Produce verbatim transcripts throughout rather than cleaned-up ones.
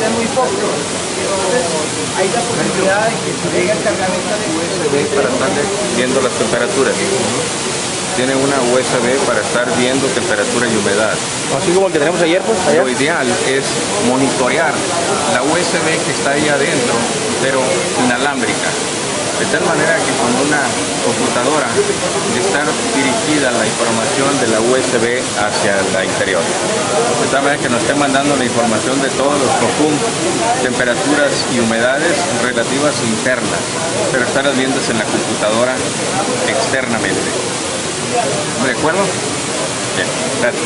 es muy poco. Entonces, hay la posibilidad de que si llega el cargamento de U S B para estar viendo las temperaturas. Tiene una U S B para estar viendo temperatura y humedad. Así como el que tenemos ayer, pues. Allá. Lo ideal es monitorear la U S B que está ahí adentro, pero inalámbrica. De tal manera que con una computadora está dirigida la información de la U S B hacia la interior. De tal manera que nos esté mandando la información de todos los COFUM, temperaturas y humedades relativas internas, pero estarlas viendo en la computadora externamente. ¿De acuerdo? Bien, gracias.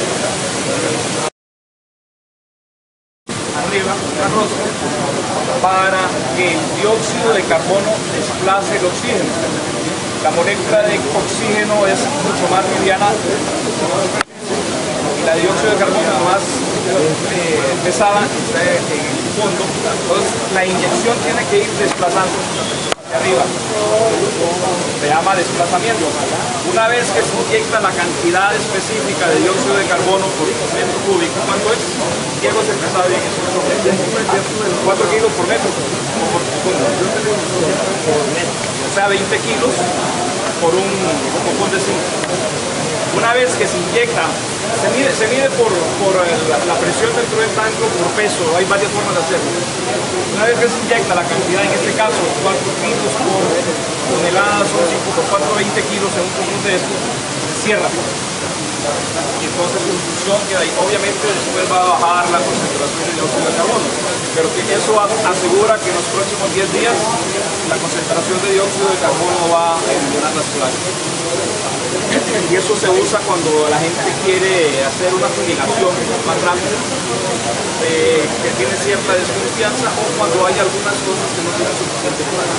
Arriba, una rosca, para que el dióxido de carbono desplace el oxígeno. La molécula de oxígeno es mucho más liviana y la de dióxido de carbono es más eh, pesada, está en el fondo. Entonces la inyección tiene que ir desplazando hacia arriba. Se llama desplazamiento. Una vez que se inyecta la cantidad específica de dióxido de carbono por metro cúbico, ¿cuánto es? Diego se sabe bien eso. cuatro kilos por metro. O, por segundo. O sea, veinte kilos por un copón de zinc. Una vez que se inyecta, se mide, se mide por, por la, la presión dentro del tanque por peso, hay varias formas de hacerlo. Una vez que se inyecta la cantidad, en este caso cuatro kilos por tonelada, son cinco por cuatro, veinte kilos en un conjunto de esto, se cierra. Y entonces en función que ahí, obviamente después va a bajar la concentración de dióxido de carbono, pero que eso asegura que en los próximos diez días la concentración de dióxido de carbono va a eliminar las placas. Y eso se usa cuando la gente quiere hacer una fumigación más rápida, eh, que tiene cierta desconfianza, o cuando hay algunas cosas que no tienen suficiente placa.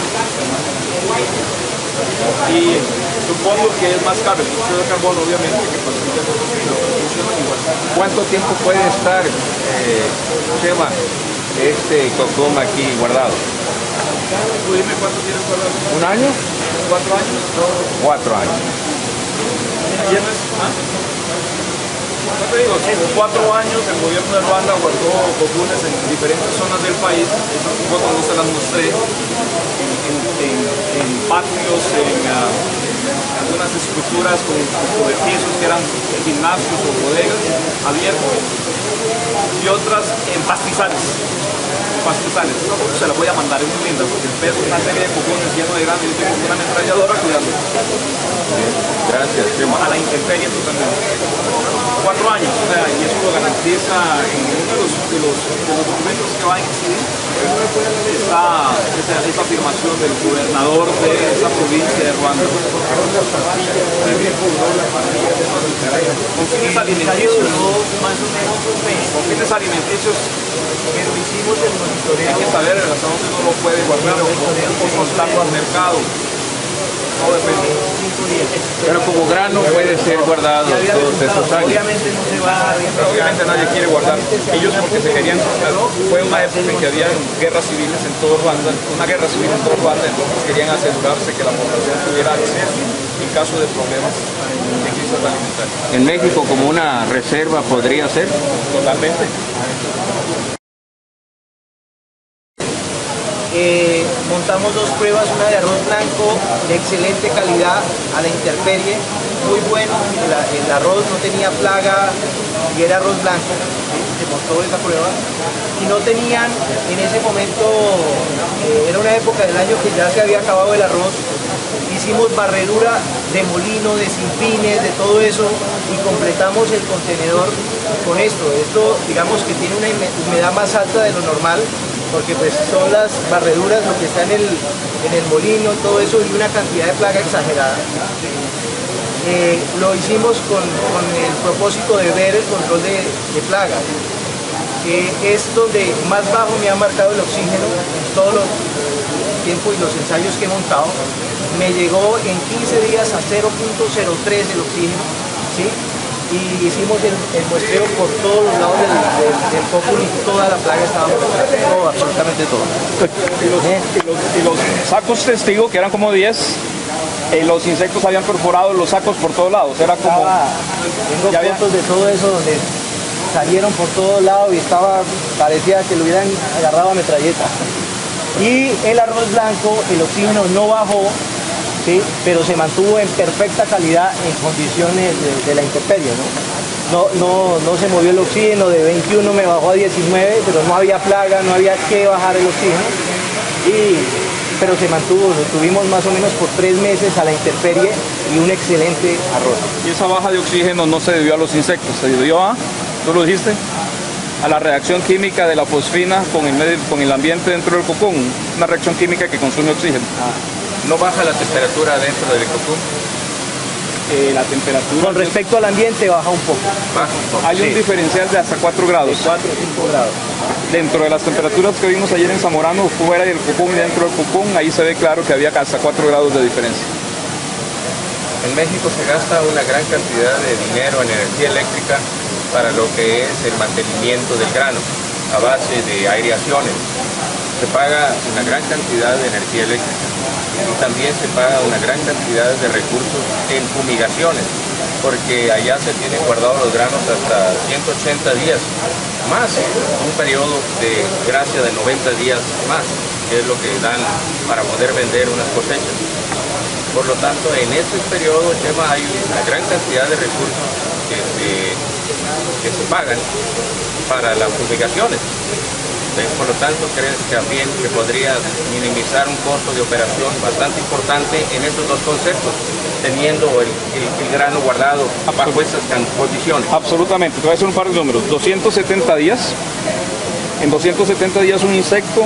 Y supongo que es más caro el dióxido de carbono, obviamente, que facilita otros pero funcionan igual. ¿Cuánto tiempo puede estar, eh, Chema, este COFUM aquí guardado? ¿Tú dime cuánto tienes guardado? ¿Un año? ¿Cuatro años? Cuatro años. ¿Ayer no es? ¿Ah? ¿Qué te digo? Sí, cuatro años el gobierno de Ruanda guardó comunes en diferentes zonas del país. Esas fotos no se las mostré. En, en, en patios, en uh, algunas estructuras con, con pisos que eran gimnasios o bodegas abiertos, y otras en pastizales. pastizales. Esta foto se la voy a mandar, es muy linda porque ves una serie de cocones llenos de grano y yo tengo una ametralladora cuidando. Gracias, Chema. A la intemperie totalmente. Cuatro años, o sea, y eso lo garantiza en uno de los, de los, de los documentos que va a incidir. Está esa, esa afirmación del gobernador de esa provincia de Ruanda. Con fines alimenticios, con fines alimenticios, pero hicimos el monitoreo. hay que saber hasta dónde uno lo puede guardar o consultarlo al mercado. Todo depende. Pero como grano puede ser guardado todos esos años. Obviamente no se va a... Pero obviamente nadie quiere guardar. Ellos porque se querían... Fue una época en que había guerras civiles en todo Ruanda, una guerra civil en todo Ruanda, entonces querían asegurarse que la población tuviera acceso en caso de problemas de crisis alimentaria. En México como una reserva podría ser. Totalmente. Eh, montamos dos pruebas, una de arroz blanco de excelente calidad a la intemperie, muy bueno, el, el arroz no tenía plaga y era arroz blanco, ¿sí? Se montó esa prueba y no tenían en ese momento, eh, era una época del año que ya se había acabado el arroz, hicimos barredura de molino, de simpines, de todo eso y completamos el contenedor con esto. Esto digamos que tiene una humedad más alta de lo normal, porque pues son las barreduras, lo que está en el, en el molino, todo eso, y una cantidad de plaga exagerada. Eh, lo hicimos con, con el propósito de ver el control de, de plagas. Eh, es donde más bajo me ha marcado el oxígeno en todos los tiempos y los ensayos que he montado. Me llegó en quince días a cero punto cero tres el oxígeno, ¿sí? Y hicimos el, el muestreo por todos los lados del, del, del COFUM y toda la plaga estaba muerta, todo, absolutamente todo. Y los, ¿Eh? y los, y los sacos testigo, que eran como diez, eh, los insectos habían perforado los sacos por todos lados, era como... Estaba, tengo ya había, fotos de todo eso donde... salieron por todos lados y estaba, parecía que lo hubieran agarrado a metralleta. Y el arroz blanco, el oxígeno no bajó, ¿sí? Pero se mantuvo en perfecta calidad en condiciones de, de la intemperie, ¿no? No, no, no se movió el oxígeno, de veintiuno me bajó a diecinueve, pero no había plaga, no había que bajar el oxígeno. Y, pero se mantuvo, lo tuvimos más o menos por tres meses a la intemperie y un excelente arroz. Y esa baja de oxígeno no se debió a los insectos, se debió a, tú lo dijiste, a la reacción química de la fosfina con el, medio, con el ambiente dentro del cocón, una reacción química que consume oxígeno. Ah. ¿No baja la temperatura dentro del cocón? Eh, la temperatura... Con respecto al ambiente baja un poco. Baja un poco. Hay un Sí. diferencial de hasta cuatro grados. De cuatro o cinco grados. Dentro de las temperaturas que vimos ayer en Zamorano, fuera del cocón y dentro del cocón, ahí se ve claro que había hasta cuatro grados de diferencia. En México se gasta una gran cantidad de dinero en energía eléctrica para lo que es el mantenimiento del grano a base de aireaciones. Se paga una gran cantidad de energía eléctrica y también se paga una gran cantidad de recursos en fumigaciones, porque allá se tienen guardados los granos hasta ciento ochenta días más, un periodo de gracia de noventa días más, que es lo que dan para poder vender unas cosechas. Por lo tanto, en ese periodo, Chema, hay una gran cantidad de recursos que se, que se pagan para las fumigaciones. Por lo tanto, crees que también que podrías minimizar un costo de operación bastante importante en estos dos conceptos, teniendo el, el, el grano guardado bajo esas condiciones. Absolutamente, te voy a hacer un par de números. doscientos setenta días, en doscientos setenta días un insecto...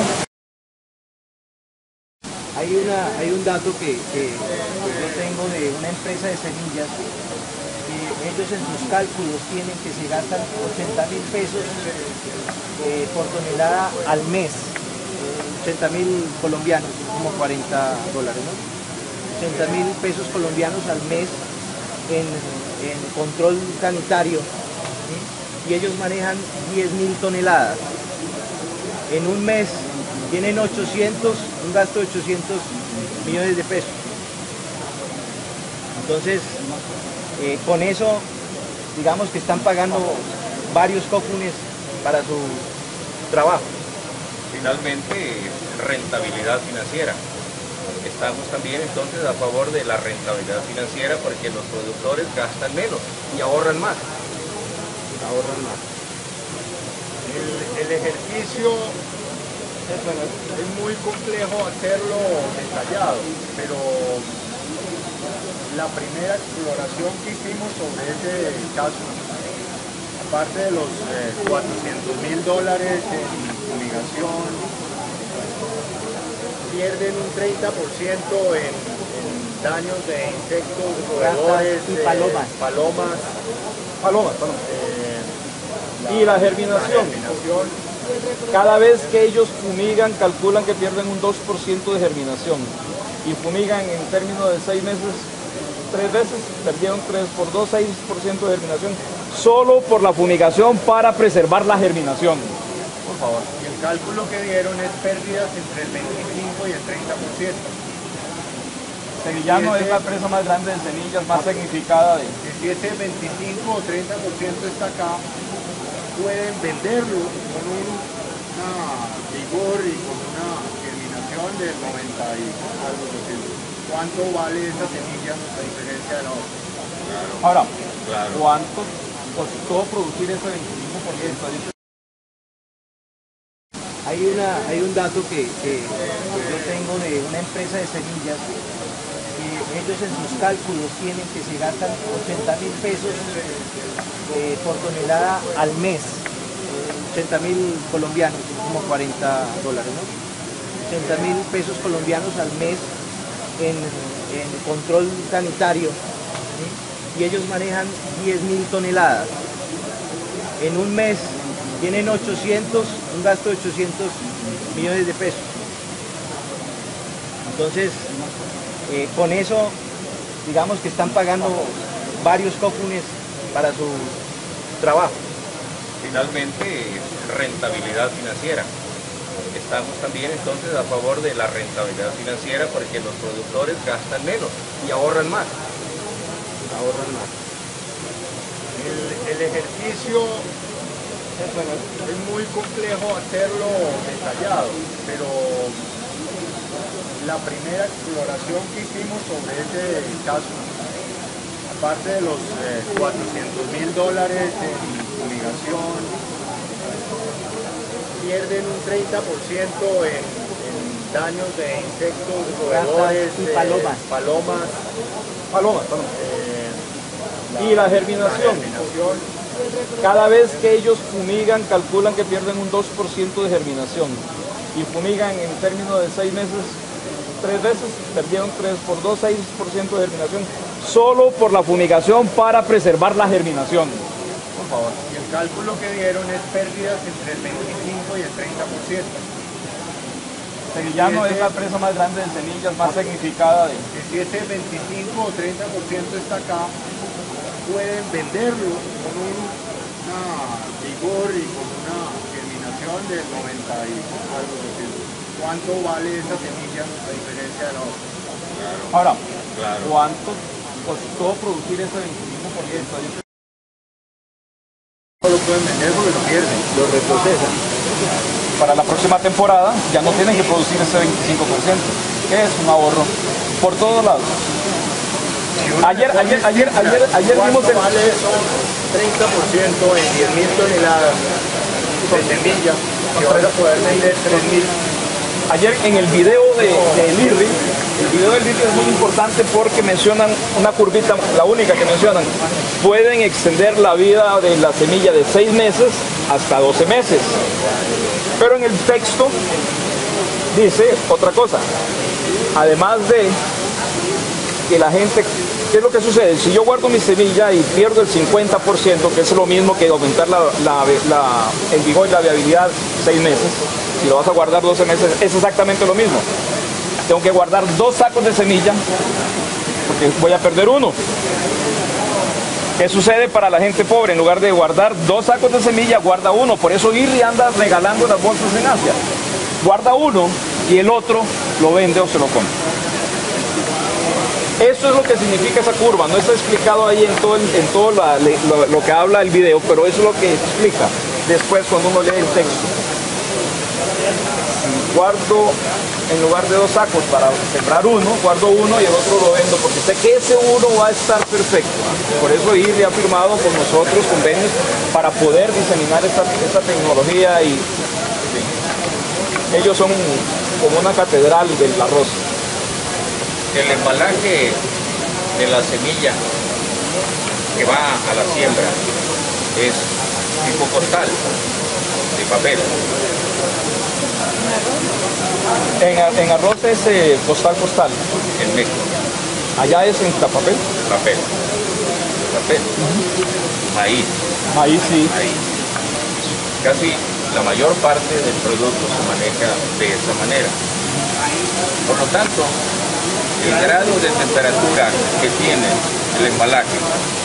Hay, una, hay un dato que, que, que yo tengo de una empresa de semillas, que ellos en sus cálculos tienen que se gastan ochenta mil pesos eh, por tonelada al mes, eh, ochenta mil colombianos, como cuarenta dólares, ¿no? ochenta mil pesos colombianos al mes en, en control sanitario, ¿sí? Y ellos manejan diez mil toneladas. En un mes tienen ochocientos, un gasto de ochocientos millones de pesos. Entonces, eh, con eso, digamos que están pagando varios cocunes para su trabajo. Finalmente, rentabilidad financiera. Estamos también entonces a favor de la rentabilidad financiera porque los productores gastan menos y ahorran más. Ahorran más. El, el ejercicio es, bueno, es muy complejo hacerlo detallado, pero la primera exploración que hicimos sobre ese caso, aparte de los eh, cuatrocientos mil dólares en fumigación, pierden un treinta por ciento en, en daños de insectos, roedores, y palomas. Eh, palomas, Palomas, palomas. eh, Y la germinación. la germinación. Cada vez que ellos fumigan, calculan que pierden un dos por ciento de germinación. Y fumigan en términos de seis meses, tres veces, perdieron tres por dos, seis por ciento de germinación. Solo por la fumigación para preservar la germinación. Por favor. Y el cálculo que dieron es pérdidas entre el veinticinco y el treinta por ciento. Sevillano es la empresa más grande de semillas, más significada de... Y si ese veinticinco o treinta por ciento está acá, pueden venderlo con un una vigor y con una germinación del noventa y algo por ciento. ¿Cuánto vale esa semilla a diferencia de la otra? Claro, Ahora, claro. ¿cuánto costó producir ese veinticinco por ciento? Hay, una, hay un dato que, que, que yo tengo de una empresa de semillas, que ellos en sus cálculos tienen que se gastan ochenta mil pesos eh, por tonelada al mes, ochenta mil colombianos, como cuarenta dólares, ¿no? ochenta mil pesos colombianos al mes en, en control sanitario, ¿sí? Y ellos manejan diez mil toneladas. En un mes tienen ochocientos, un gasto de ochocientos millones de pesos. Entonces, eh, con eso, digamos que están pagando varios cocunes para su trabajo. Finalmente, rentabilidad financiera. Estamos también entonces a favor de la rentabilidad financiera porque los productores gastan menos y ahorran más. Ahorran más. El, el ejercicio Es muy complejo hacerlo detallado, pero la primera exploración que hicimos sobre este caso, aparte de los eh, cuatrocientos mil dólares en fumigación, pierden un treinta por ciento en, en daños de insectos, roedores, y palomas. Eh, palomas. Palomas, palomas. Eh, Y la germinación. La germinación. Cada vez que ellos fumigan, calculan que pierden un dos por ciento de germinación. Y fumigan en términos de seis meses, tres veces, perdieron tres por dos, seis por ciento de germinación. Solo por la fumigación para preservar la germinación. Por favor. Y el cálculo que dieron es pérdidas entre el veinticinco y el treinta por ciento. Sevillano es la empresa más grande de semillas, más significada de... Si ese veinticinco o treinta por ciento está acá, pueden venderlo con un una vigor y con una germinación del noventa y algo por ciento. ¿Cuánto vale esa semilla a diferencia de la otra? Ahora, Claro. ¿cuánto costó producir ese veinticinco por ciento? No lo pueden vender porque lo pierden, lo reprocesan. Para la próxima temporada ya no tienen que producir ese veinticinco por ciento, que es un ahorro por todos lados. Ayer, ayer, ayer, ayer, ayer vimos ¿Cuánto el... vale eso? treinta por ciento en diez mil toneladas de semilla que vas a poder vender tres mil. Ayer en el video de, de Lirri, el video del Lirri es muy importante porque mencionan una curvita, la única que mencionan. Pueden extender la vida de la semilla de seis meses hasta doce meses. Pero en el texto dice otra cosa. Además de que la gente, ¿qué es lo que sucede? Si yo guardo mi semilla y pierdo el cincuenta por ciento, que es lo mismo que aumentar la, la, la, el vigor y la viabilidad seis meses, si lo vas a guardar doce meses, es exactamente lo mismo. Tengo que guardar dos sacos de semilla, porque voy a perder uno. ¿Qué sucede para la gente pobre? En lugar de guardar dos sacos de semilla, guarda uno. Por eso Irri anda regalando las bolsas en Asia. Guarda uno y el otro lo vende o se lo compra. Eso es lo que significa esa curva. No está explicado ahí en todo, el, en todo la, lo, lo que habla el video, pero eso es lo que explica después cuando uno lee el texto. Si guardo en lugar de dos sacos para sembrar uno, guardo uno y el otro lo vendo porque sé que ese uno va a estar perfecto. Por eso I R I ha firmado con nosotros convenios para poder diseminar esta, esta tecnología y sí, ellos son como una catedral del arroz. El embalaje de la semilla que va a la siembra es tipo postal, de papel. En, en arroz es eh, postal postal. En México. Allá es en papel. Papel. Papel. Uh-huh. Maíz. Maíz sí. Maíz. Casi la mayor parte del producto se maneja de esa manera. Por lo tanto, el grado de temperatura que tiene el embalaje,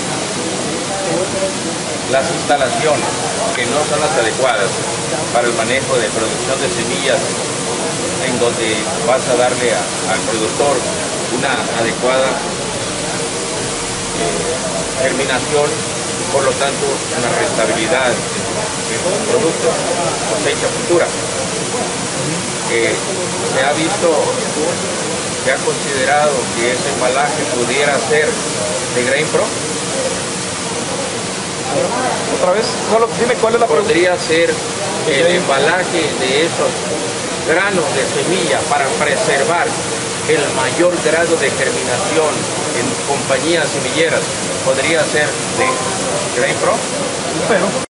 las instalaciones que no son las adecuadas para el manejo de producción de semillas, en donde vas a darle a, al productor una adecuada eh, germinación, por lo tanto una rentabilidad de su producto, cosecha futura. Eh, se ha visto, se ha considerado que ese embalaje pudiera ser de Grain Pro. Otra vez, solo dime cuál es la pregunta. Podría ser el embalaje de esos granos de semilla para preservar el mayor grado de germinación en compañías semilleras. Podría ser de Grain Pro. Pero